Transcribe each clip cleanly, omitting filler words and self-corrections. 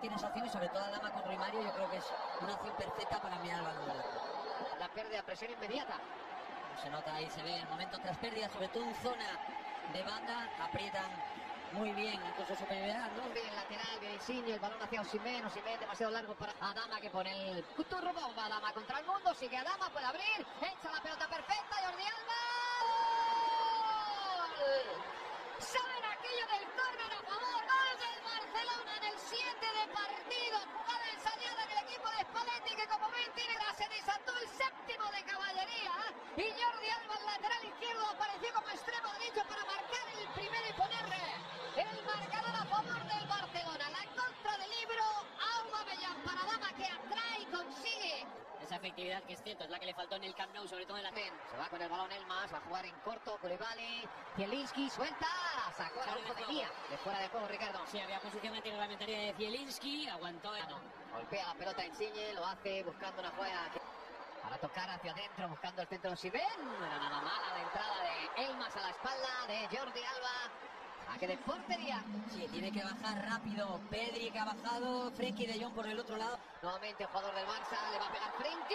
tiene esa opción y sobre todo Adama con Rui Mario yo creo que es una opción perfecta para enviar el balón. La pérdida, presión inmediata. Se nota ahí, se ve el momento tras pérdida, sobre todo en zona de banda, aprietan muy bien, incluso superioridad, ¿no? Bien lateral, bien Insigne, el balón hacia Osimhen, Osimhen demasiado largo para Adama que pone el turbo bomba. Adama contra el mundo, sigue Adama, puede abrir, echa la pelota perfecta, Jordi Alba. ¿Saben aquello del córner a favor? Gol del Barcelona en el 7 de partido, jugada ensayada en el equipo de Spalletti que como ven tiene se desató el séptimo de caballería y Jordi Alba, el lateral izquierdo, apareció como extremo derecho para marcar el primero y ponerle el marcador a favor del Barcelona. La contra del libro, Aubameyang para Adama que atrae y consigue esa efectividad que es cierto, es la que le faltó en el Camp Nou, sobre todo en la... Se va con el balón Elmas, va a jugar en corto, Koulibaly, Zielinski, suelta, sacó a Araujo de Mía, de fuera de juego Ricardo. Sí, había posición antirreglamentaria de Zielinski, aguantó... Golpea la pelota Insigne, lo hace buscando una jugada para tocar hacia adentro, buscando el centro de Osimhen. No era nada mala la entrada de Elmas a la espalda de Jordi Alba. Saque de portería. Sí, tiene que bajar rápido Pedri, que ha bajado, Frenkie de Jong por el otro lado. Nuevamente el jugador del Barça, le va a pegar Frenkie.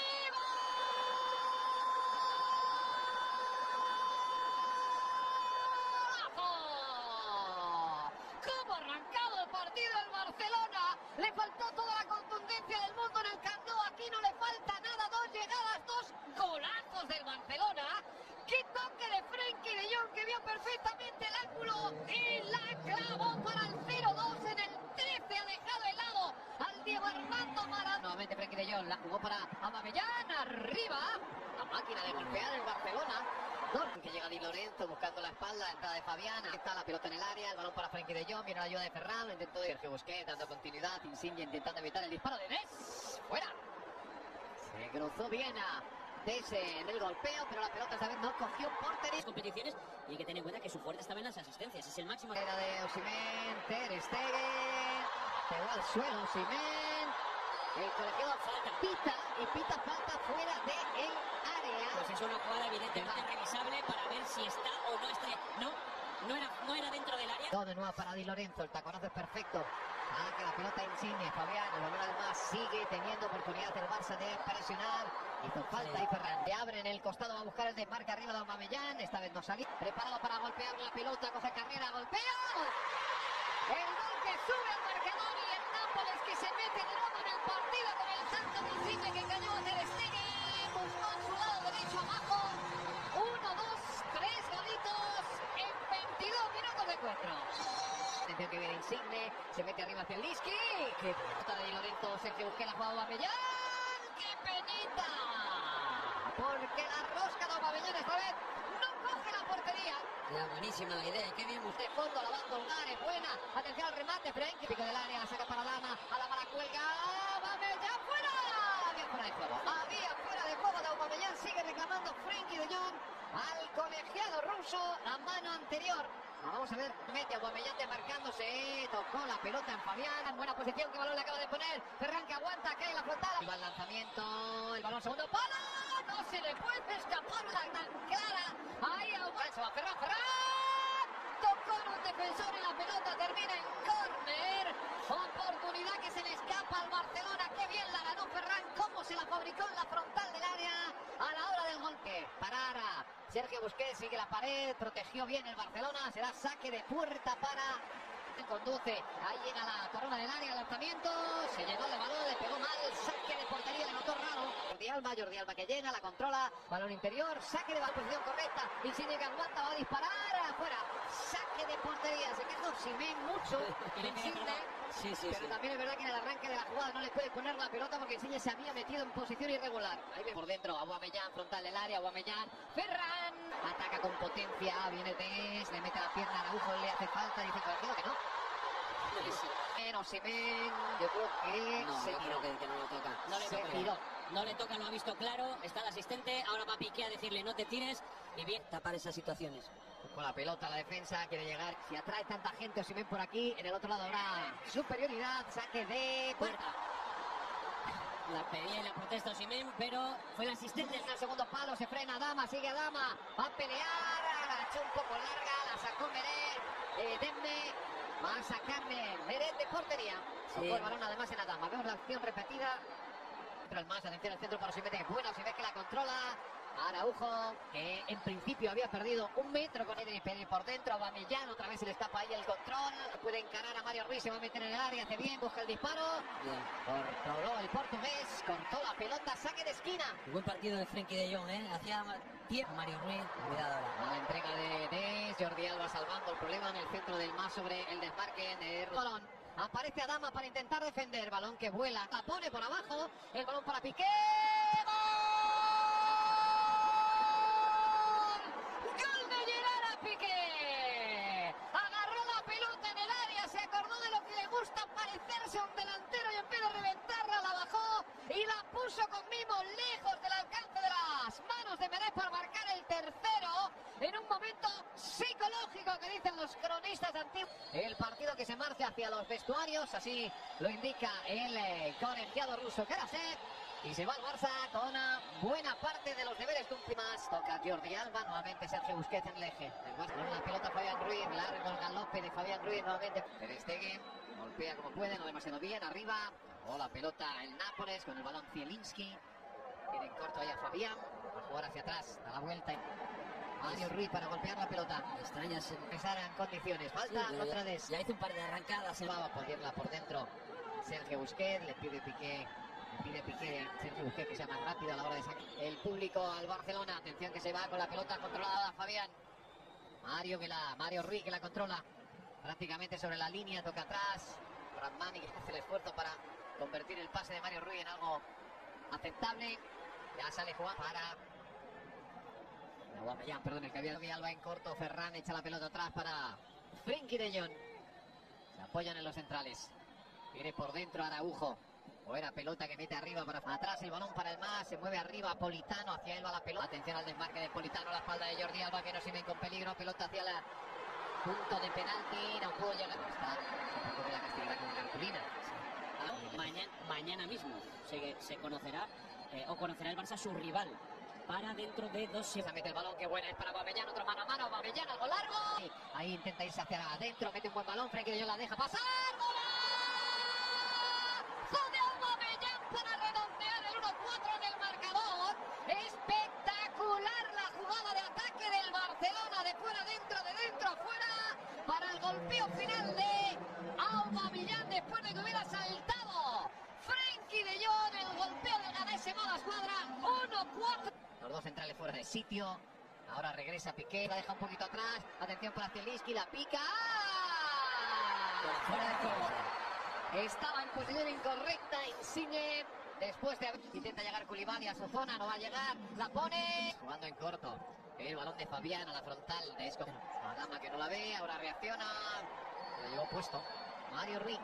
¡Cómo ha arrancado el partido el Barcelona! Le faltó toda la contundencia del mundo en el Camp Nou. Aquí no le falta nada, dos llegadas, dos golazos del Barcelona. ¡Qué toque de Frenkie de Jong que vio perfectamente el ángulo y la clavó para el 0-2 en el 13! Ha dejado helado al Diego Armando Maradona. Nuevamente Frenkie de Jong la jugó para Aubameyang, arriba. La máquina de golpear el Barcelona. Que llega Di Lorenzo buscando la espalda, entrada de Fabián, ahí está la pelota en el área, el balón para Frenkie de Jong, viene la ayuda de Ferran, lo intentó Sergio Busquets dando continuidad, Insigne intentando evitar el disparo de Dest, fuera. Se cruzó bien a Dese en el golpeo, pero la pelota esta vez no cogió portería. Competiciones y hay que tener en cuenta que su fuerte estaba en las asistencias, es el máximo. Era de Osimhen, Ter Stegen, pegó al suelo Osimhen, el colegiado pita falta fuera de el área. Pues es una jugada evidentemente revisable para ver si está o no está. No era dentro del área. Todo de nuevo para Di Lorenzo, el taconazo es perfecto. Que la pelota Insigne, Fabián, el balón además sigue teniendo oportunidad el Barça de presionar. Hizo falta y Ferran le abre en el costado, va a buscar el desmarque arriba de Aubameyang. Esta vez no salió. Preparado para golpear la pelota, coge carrera, golpea. El gol que sube al marcador y el Nápoles que se mete de nuevo en el partido con el salto de Insigne que engañó a Ter Stegen. Buscó en su lado derecho abajo. 1, 2, 3 golitos en 22 minutos de encuentro. Atención que viene Insigne, se mete arriba hacia Zielinski. Que puta de Di Lorenzo, Sergio Busquets, la jugada Aubameyang. ¡Qué penita! Porque la rosca de Aubameyang esta vez no coge la portería. Era buenísima la idea, qué bien De fondo la va a colgar, es buena. Atención al remate, Frenkie, pico del área, la saca para Adama la cuelga. Aubameyang fuera. Había fuera de juego. Había fuera de juego de Aubameyang, sigue reclamando Frenkie de Jong al colegiado ruso, la mano anterior. Vamos a ver, mete a Aubameyang demarcándose, tocó la pelota en Fabián, en buena posición, que balón le acaba de poner, Ferran que aguanta, cae la frontal, va el lanzamiento, el balón segundo palo, no se le puede escapar una tan clara, ahí Aubameyang, se va Ferran, tocó en un defensor y la pelota termina en córner, oportunidad que se le escapa al Barcelona, qué bien la ganó Ferran, cómo se la fabricó en la frontal del área a la hora del golpe, parara. Sergio Busquets sigue la pared, protegió bien el Barcelona, será saque de puerta para... Conduce, ahí llega la corona del área, el lanzamiento, se llegó el balón, le pegó mal, saque de portería, le notó raro. Jordi Alba que llena, la controla, balón interior, saque de posición correcta, Insigne que aguanta, va a disparar, afuera, saque de portería, se quedó Osimhen mucho, Insigne. Sí, Pero también es verdad que en el arranque de la jugada no le puede poner la pelota porque Insigne se había metido en posición irregular. Ahí ve por dentro, Aubameyang, frontal del área, Aubameyang, Ferran, ataca con potencia, viene Dest, le mete la pierna a Araujo, le hace falta, dice colegiado que no. Osimhen, yo creo que No, se yo tiró. creo que no lo toca. No le Se toca. tiró. No le toca, lo ha visto claro, está el asistente, ahora va Piqué a decirle no te tires y bien. Tapar esas situaciones. Con la pelota la defensa, quiere llegar. Si atrae tanta gente Osimhen por aquí, en el otro lado habrá superioridad, saque de puerta. La pedía y la protesta Osimhen, pero fue el asistente. En el segundo palo se frena Adama, sigue Adama, va a pelear, la echó un poco larga, la sacó Meré, Dembé, Va a sacarle Meret de portería. Sí. Tocó el balón además en Adama. Vemos la acción repetida. Pero el más, atención al centro para Osimhen. Bueno, si ve que la controla Araujo, que en principio había perdido 1 metro con Edri por dentro. Aubameyang, otra vez se le escapa ahí el control. Puede encarar a Mario Ruiz, se va a meter en el área, hace bien, busca el disparo. Bien. Controló el portugués, cortó la pelota, saque de esquina. Buen partido de Frenkie de Jong, ¿eh? Hacía tiempo Mario Ruiz. Cuidado ahora. La entrega de Des, Jordi Alba salvando el problema en el centro del más sobre el desmarque de balón. Aparece Adama para intentar defender, balón que vuela, la pone por abajo, el balón para Piqué. ¡Gol de Gerard Piqué! Agarró la pelota en el área, se acordó de lo que le gusta, parecerse a un delantero, y en vez de reventarla la bajó y la puso con mimo lejos del alcance de las manos de Meret para marcar el tercero en un momento psicológico que dicen los cronistas antiguos. El partido que se marcha hacia los vestuarios, así lo indica el colegiado ruso Karasev. Y se va al Barça con una buena parte de los deberes de un más. Toca Jordi Alba, nuevamente Sergio Busquets en el eje. El Barça con la pelota Fabián Ruiz, largo el galope de Fabián Ruiz nuevamente. Ter Stegen golpea como puede, no demasiado bien, arriba. O la pelota el Nápoles con el balón Zielinski. Tiene corto ahí a Fabián, va a jugar hacia atrás, da la vuelta. Mario Ruiz para golpear la pelota. Extrañas. Empezar en condiciones. Falta Sí, otra vez. ya hizo un par de arrancadas. Se va a ponerla por dentro Sergio Busquets, le pide Piqué Sergio Busquets que sea más rápido a la hora de sacar. El público al Barcelona, atención que se va con la pelota controlada Fabián. Mario Ruiz que la controla prácticamente sobre la línea, toca atrás. Rahmani que hace el esfuerzo para convertir el pase de Mario Ruiz en algo aceptable. Ya sale jugando para Aubameyang, perdón, el que había Alba en corto. Ferran echa la pelota atrás para Frenkie de Jong. Se apoyan en los centrales. Viene por dentro Araujo. Buena pelota que mete arriba para atrás, el balón para el más, se mueve arriba Politano, hacia él va la pelota. Atención al desmarque de Politano, la espalda de Jordi Alba que no se ven con peligro, pelota hacia la punto de penalti, no pudo llegar. Está un poco de la castigará con cartulina. Mañana mismo se conocerá o conocerá el Barça su rival para dentro de 2 Se mete el balón, que buena es para Aubameyang, otro mano a mano, Aubameyang, algo largo. Ahí intenta irse hacia adentro, mete un buen balón, Frenkie de Jong la deja pasar, ¡golazo de Aubameyang para redondear el 1-4 en el marcador! Espectacular la jugada de ataque del Barcelona, de fuera adentro, de dentro a fuera, para el golpeo final de Aubameyang después de que hubiera saltado Frenkie de Jong, el golpeo del Ganés se va a la escuadra, 1-4. Los dos centrales fuera de sitio. Ahora regresa Piqué, la deja un poquito atrás. Atención para Zielinski, la pica. ¡Ah! Fuera de juego. Estaba en posición incorrecta Insigne. Después de intenta llegar Koulibaly a su zona, no va a llegar. La pone. Jugando en corto. El balón de Fabián a la frontal de Esco. Adama que no la ve, ahora reacciona. Le llevó puesto Mario Ruiz.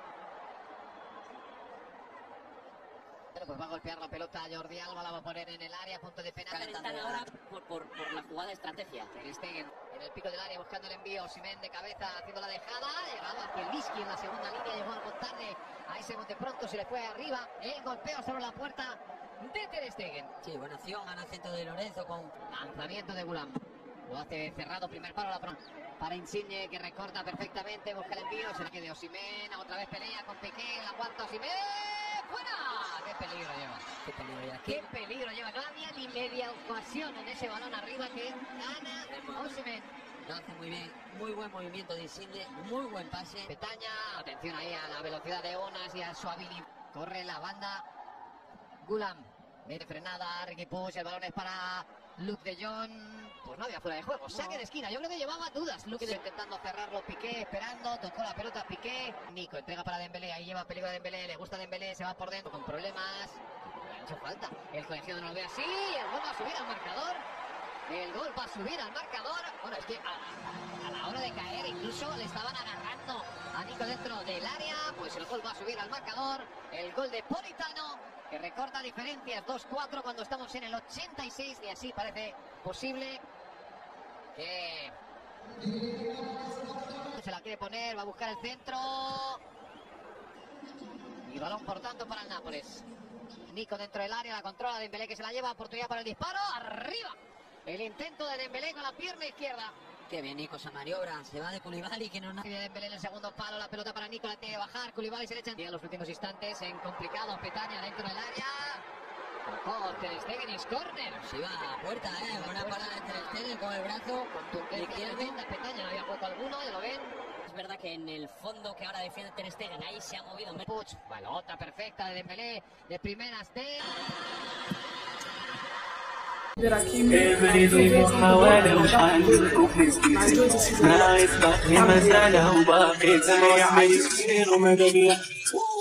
Bueno, pues va a golpear la pelota Jordi Alba, la va a poner en el área, punto de penal. Están ahora por la jugada de estrategia. Ter Stegen en el pico del área buscando el envío, Osimhen de cabeza haciendo la dejada, llegado a Zielinski en la segunda línea, llegó algo tarde, ahí se bote pronto, se le fue arriba, el golpeo sobre la puerta de Ter Stegen. Sí, buena acción, gana el centro de Lorenzo con Lanzamiento de Gulam. Lo hace cerrado, primer palo para Insigne que recorta perfectamente, busca el envío, se le queda Osimhen, otra vez pelea con Piqué, la aguanta Osimhen, ¡fuera! ¡Qué peligro lleva! qué peligro ya. ¡Qué peligro lleva! No había ni media ocasión en ese balón arriba que gana Osimhen. Lo hace muy bien, muy buen movimiento de Insigne, muy buen pase. Petaña, atención ahí a la velocidad de Onas y a su habilidad. Corre la banda Gulam, mete frenada, Riqui Puig, el balón es para Luke de Jong. Pues no había fuera de juego, saque de esquina, yo creo que llevaba dudas. Luke de Jong intentando cerrarlo, Piqué esperando, tocó la pelota Piqué. Nico entrega para Dembélé, ahí lleva peligro a Dembélé, le gusta Dembélé, se va por dentro con problemas. Le ha hecho falta, el colegiado no lo ve así, el gol va a subir al marcador. El gol va a subir al marcador. Bueno, es que a la hora de caer incluso le estaban agarrando a Nico dentro del área. Pues el gol va a subir al marcador. El gol de Politano que recorta diferencias 2-4 cuando estamos en el 86 y así parece posible que se la quiere poner, va a buscar el centro y balón por tanto para el Nápoles. Nico dentro del área, la controla Dembélé que se la lleva, oportunidad para el disparo, arriba el intento de Dembélé con la pierna izquierda Qué bien Nico esa maniobra, se va de Koulibaly que no... Dembélé en el segundo palo, la pelota para Nico, la tiene que bajar, Koulibaly se le echan. En los últimos instantes, en complicado, Petagna dentro del área. Tocó Ter Stegen, es córner. Se iba a puerta, buena parada de Ter Stegen con el brazo izquierdo. Petagna no había hueco alguno, ya lo ven. Es verdad que en el fondo que ahora defiende Ter Stegen, ahí se ha movido. Puig, balota perfecta de Dembélé, de primeras de... البريد محاولة وحال ما يصبح لمسألة وباقي زي عايز كثير ومدنية